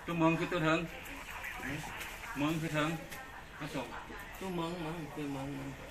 ตัวเมืองคือตัวเถิงเมืองคือเถิงมาส่งตัวเมืองคือเมือง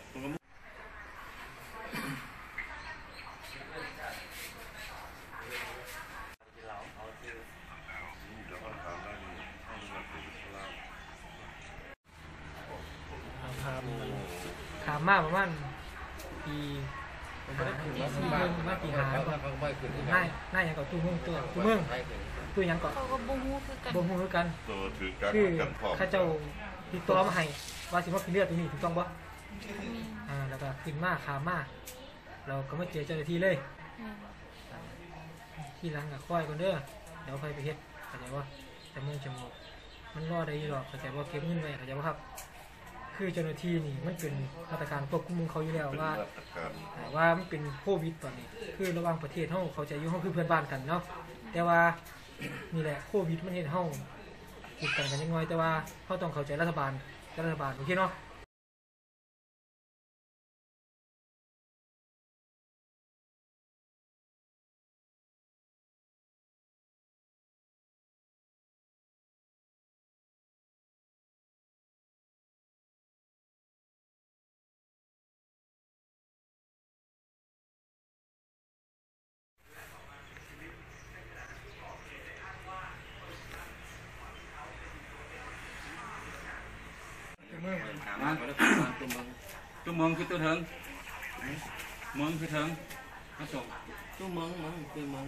ถามมาประมาณปี4 เดือนมาปีหาหน้าอย่างกับตู้เมืองตู้ยังก็เขาก็บ่ฮู้คือกันบ่ฮู้คือกันคือข้าเจ้าติดต่อมาให้ว่าสิมาขึ้นเรือตรงนี้ถูกต้องบ่แล้วก็ขึ้นมาขามมาเราก็มาเจอเจ้าหน้าที่เลยที่หลังก็ค่อยก่อนเด้อเดี๋ยวค่อยไปเฮ็ดเข้าใจบ่จมูกมันรอได้อยู่หรอกเข้าใจบ่เก็บเงินไว้เข้าใจบ่ครับคือเจ้าหน้าที่นี่มันเป็นมาตรการควบคุมเขาอยู่แล้วว่ามันเป็นโควิดตอนนี้คือระหว่างประเทศเฮาเขาใจอยู่เฮาคือเพื่อนบ้านกันเนาะแต่ว่านี่แหละโควิดมันเฮ็ดเฮาติดกันจังน้อยแต่ว่าเฮาต้องเข้าใจรัฐบาลโอเคเนาะตัวเมืองคือตัวเถิงเมืองคือเถิงมาส่งตัวเมืองคือเมือง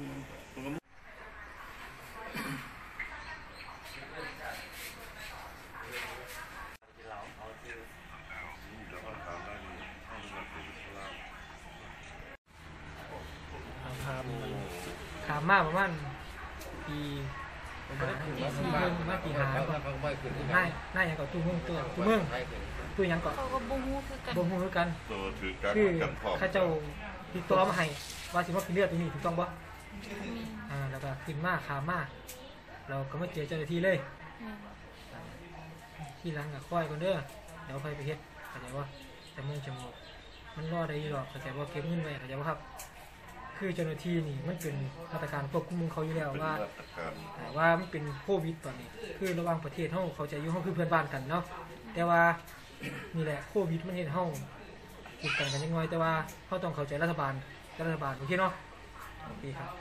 ถามมาประมาณปี4 เดือนมาปีหาหน้าอย่างกับตู้เมืองตู้ยังก็เขาก็บ่ฮู้คือกันบ่ฮู้คือกันคือข้าเจ้าติดต่อมาให้ว่าสิมาขึ้นเรือตรงนี้ถูกต้องบ่แล้วก็ขึ้นมาขามมาเราก็มาเจอเจ้าหน้าที่เลยที่หลังก็ค่อยก่อนเด้อเดี๋ยวค่อยไปเฮ็ดเข้าใจบ่จมูกมันรอได้อยู่หรอกเข้าใจบ่เก็บเงินไว้เข้าใจบ่ครับคือเจ้าหน้าที่นี่มันเป็นมาตรการควบคุมเขาอยู่แล้วว่ามันเป็นโควิดตอนนี้คือระหว่างประเทศเฮาเขาใจอยู่เฮาคือเพื่อนบ้านกันเนาะแต่ว่านี่แหละโควิดมันเฮ็ดเฮาติดกันจังน้อยแต่ว่าเฮาต้องเข้าใจรัฐบาลโอเคเนาะโอเคครับ